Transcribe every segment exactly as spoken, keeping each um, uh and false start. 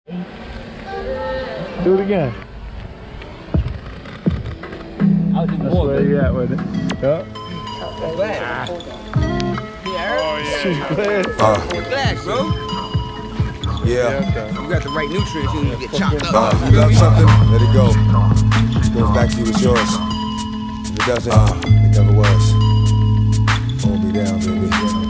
Do it again. I'll do That's more. where you at with it. Yeah. Glass. Yeah. Oh yeah. Uh, Glass, bro. yeah. Okay. You got the right nutrients. You need to get chopped up. Uh, if you love something, let it go. It goes back to you, it's yours. If it doesn't, uh, it never was. Hold me down, baby.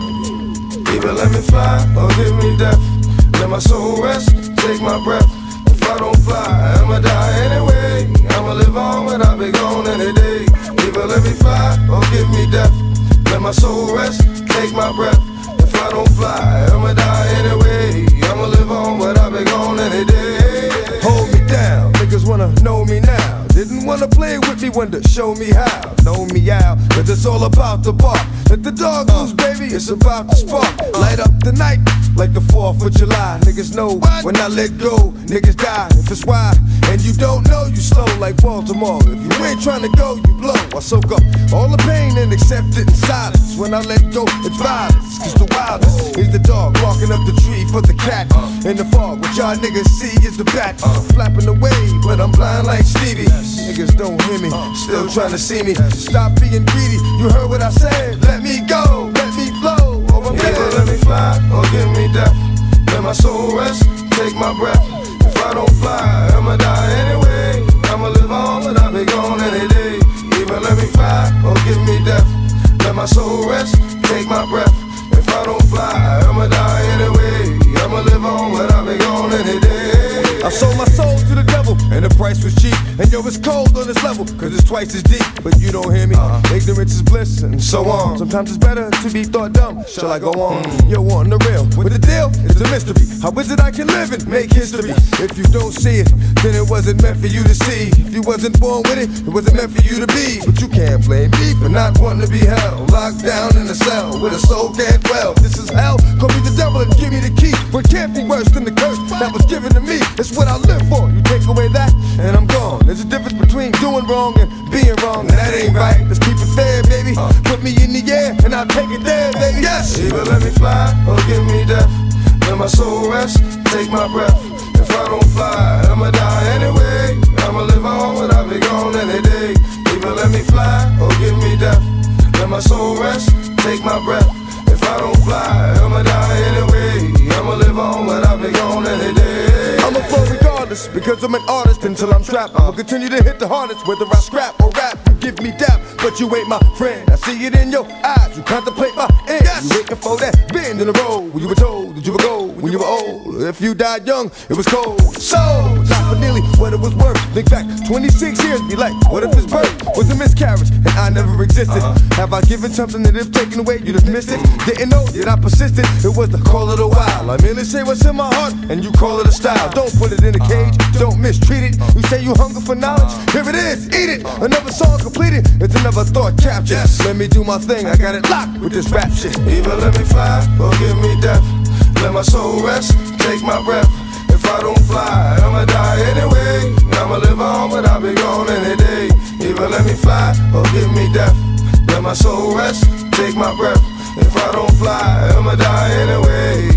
Either let me fly or give me death. Let my soul rest, take my breath. If I don't fly, I'ma die anyway. I'ma live on when I be gone any day. Either let me fly or give me death. Let my soul rest, take my breath. If I don't fly, I'ma die anyway. I'ma live on when I be gone any day. Hold me down, niggas wanna know me now. Didn't wanna play with me, wanted to show me how. Know me out, cause it's all about the bark. Let the dog loose, baby, it's about to spark. Light up the night like the fourth of July. Niggas know when I let go, niggas die. If it's why, and you don't know, you slow like Baltimore. If you ain't trying to go, you blow. I soak up all the pain and accept it in silence. When I let go, it's violence. Cause the wildest is the dog walking up the tree for the cat. In the fog, what y'all niggas see is the bat. Flapping away, but I'm blind like Stevie. Niggas don't hear me, still trying to see me. Stop being greedy, you heard what I said. Let me go, let me flow. Over me, yeah, let me fly or give me death. Let my soul rest, take my breath. If I don't fly, I'ma die anyway. I'ma live on, but I'll be gone any day. Even let me fly or give me death. Let my soul rest, take my breath. If I don't fly, I'ma die anyway. I'ma live on, but I'll be gone any day. I sold my soul to the devil, and the price was cheap. And yo, it's cold on this level, cause it's twice as deep. But you don't hear me, uh-huh. Ignorance is bliss, and so on. Sometimes it's better to be thought dumb. Shall I go on? Mm. Yo, on the real, with the deal, it's a mystery. How is it I can live and make history? If you don't see it, then it wasn't meant for you to see. If you wasn't born with it, it wasn't meant for you to be. But you can't blame me for not wanting to be held. Locked down in a cell, where the soul can't dwell. This is hell, call me the devil and give me the key. What can't be worse than the curse that was given to me? It's what I live for. You take away that, and I'm gone. There's a difference between doing wrong and being wrong, and that ain't right. Let's keep it fair, baby. Put me in the air, and I'll take it there, baby. Yes! Either let me fly, or give me death. Let my soul rest, take my breath. If I don't fly, I'ma die anyway. I'ma live on, but I'll be gone any day. Either let me fly, or give me death. Let my soul rest, take my breath. If I don't fly, I'ma die anyway. I'ma live on, but I'll be gone any day. I'ma flow regardless, because I'm an artist until I'm trapped. I'ma continue to hit the hardest, whether I scrap or rap. You give me dap, but you ain't my friend. I see it in your eyes, you contemplate my end. Yes. You waiting for that bend in the road when you were told that you would go when you were old. If you died young, it was cold. So, not for nearly what it was worth. Think back twenty-six years, be like, what if his birth was a miscarriage and I never existed? Uh-huh. Have I given something that if taken away, you'd have missed it? Didn't know, yet I persisted. It was the call of the wild. I merely say what's in my heart, and you call it a style. Don't put it in a cage, don't mistreat it. You say you hunger for knowledge, here it is, eat it. Another song completed, it's another thought captured. Yes. Let me do my thing, I got it locked with this rap shit. Either let me fly, or give me death. Let my soul rest, take my breath. If I don't fly, I'ma die anyway. I'ma live on, but I'll be gone any day. Either let me fly, or give me death. Let my soul rest, take my breath. If I don't fly, I'ma die anyway.